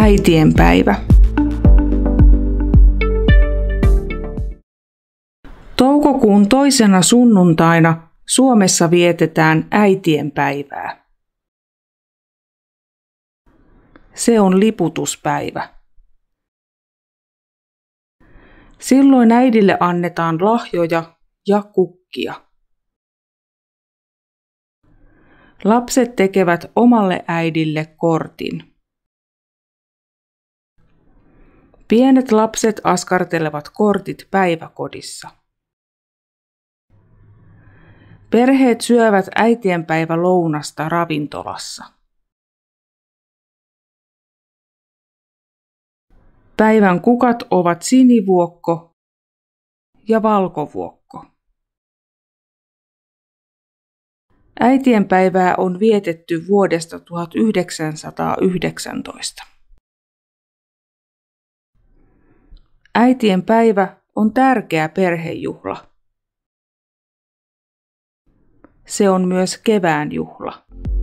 Äitienpäivä. Toukokuun toisena sunnuntaina Suomessa vietetään äitienpäivää. Se on liputuspäivä. Silloin äidille annetaan lahjoja ja kukkia. Lapset tekevät omalle äidille kortin. Pienet lapset askartelevat kortit päiväkodissa. Perheet syövät äitienpäivälounasta ravintolassa. Päivän kukat ovat sinivuokko ja valkovuokko. Äitienpäivää on vietetty vuodesta 1919. Äitienpäivä on tärkeä perhejuhla. Se on myös kevään juhla.